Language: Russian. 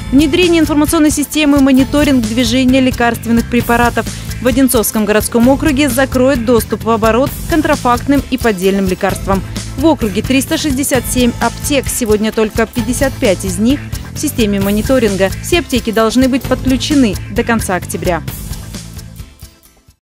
Внедрение информационной системы мониторинг движения лекарственных препаратов в Одинцовском городском округе закроет доступ в оборот к контрафактным и поддельным лекарствам. В округе 367 аптек, сегодня только 55 из них в системе мониторинга. Все аптеки должны быть подключены до конца октября.